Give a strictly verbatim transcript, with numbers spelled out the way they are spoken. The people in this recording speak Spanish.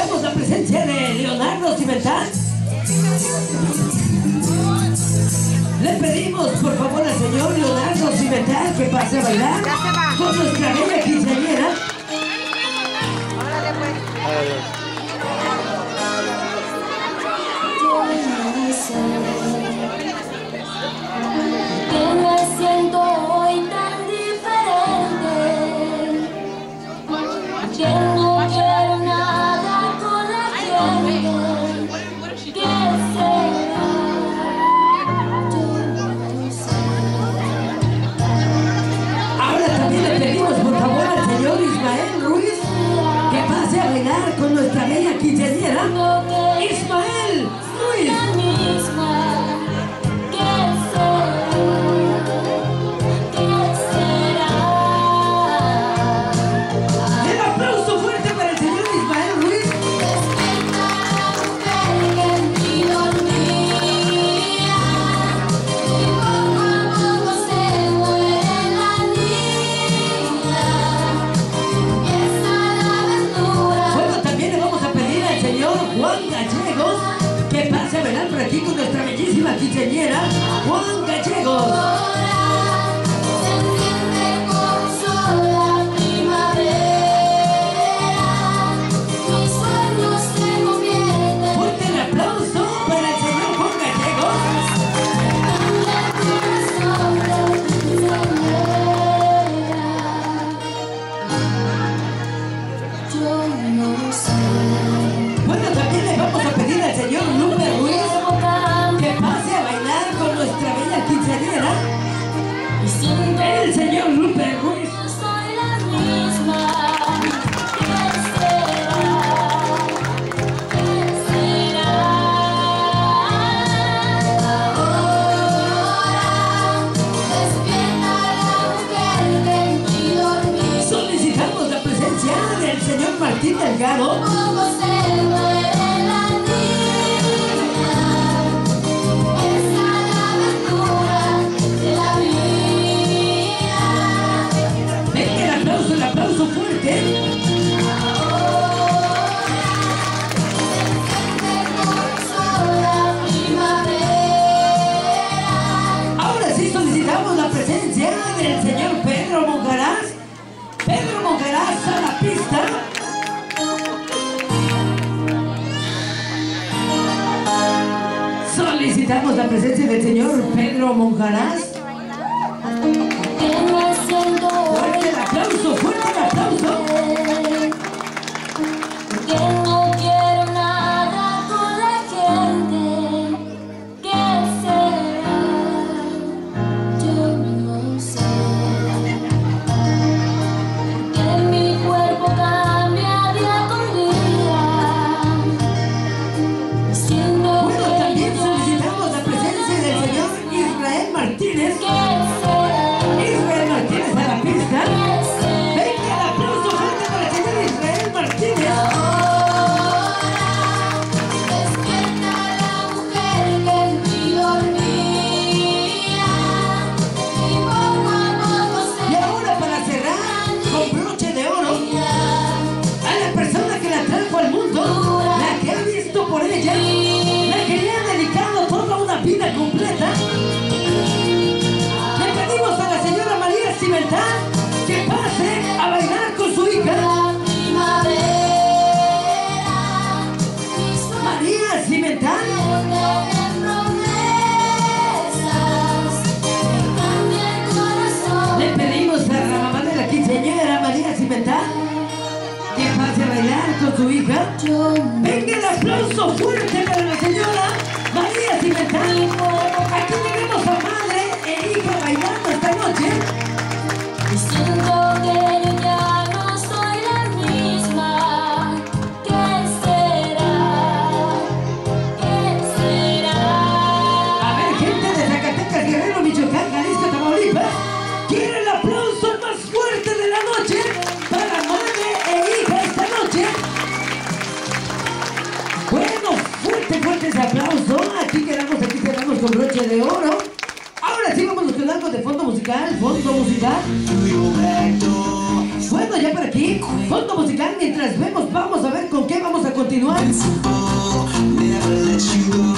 solicitamos la presencia de Leonardo Cimental. Le pedimos por favor al señor Leonardo Cimental que pase a bailar con nuestra bella quinceañera. Órale pues. Que me siento hoy tan diferente, que no quiero nada con la gente. ¿Qué será? Yo no sé. Ahora también le pedimos por favor al señor Ismael Ruiz que pase a bailar con nuestra bella quinceañera. Ismael Ruiz. La misma. ¿Qué será? ¿Qué será? El aplauso fuerte para el señor Ismael Ruiz. Despierta la mujer que en ti dormía, y poco a poco se muere la niña, empieza la aventura. Bueno, también le vamos a pedir al señor Juan Gallegos que pase a bailar por aquí con nuestra bellísima quinceañera, Juan Gallegos. Ahora se enciende con sol la primavera, mis sueños se convierten Fuerte el aplauso para el señor Juan Gallegos. Yo no sé. Bueno, también le vamos a pedir al señor Lupe Ruiz que pase a bailar con nuestra bella quinceañera. Y siento El señor Lupe Ruiz. que soy la misma. ¿Qué será? ¿Qué será? Ahora despierta la mujer que en ti dormía. Solicitamos la presencia del señor Martín Delgado. Como se muere la niña, empieza la aventura de la vida. Venga el aplauso, el aplauso fuerte. Ahora se enciende con sol la primavera. Ahora sí solicitamos la presencia del señor Pedro Monjaraz. Pedro Monjaraz a la pista. Solicitamos la presencia del señor Pedro Monjaraz. Que me siento Fuerte el aplauso, fuerte el aplauso. que no quiero nada con la gente. ¿Qué será? Yo no sé. Que mi cuerpo cambia día con día. Siento Bueno, que también ya solicitamos la presencia del señor Israel Martínez. ¿qué será? Israel Martínez a la pista. ¿Qué será? Venga el aplauso fuerte para el señor Israel Martínez. Ahora despierta la mujer que en ti dormía, y poco a poco Y se ahora para cerrar con broche de oro moría. a la persona que la trajo al mundo, la que ha visto por ella, la que le ha dedicado toda una vida completa. Le pedimos a la señora María Cimental que pase a bailar con su hija. La primavera, mis sueños María Cimental. tienen promesas, me cambia el corazón. Le pedimos a la mamá de la quinceañera, María Cimental, que pase a bailar con su hija. Yo Venga el aplauso fuerte para la señora María Cimental. Aquí tenemos a madre e hija bailando esta noche. y siento que yo ya no soy la misma. ¿Qué será? ¿Qué será? A ver, gente de Zacatecas, Guerrero, Michoacán, Jalisco, Tamaulipas, quiero el aplauso más fuerte de la noche para madre e hija esta noche. Bueno, fuerte, fuerte ese aplauso. Aquí quedamos, aquí quedamos con broche de oro. Ahora sí vamos con algo de fondo musical, fondo musical. Bueno, ya por aquí, fondo musical, mientras vemos, vamos a ver ¿con qué vamos a continuar? Invincible, never let you go.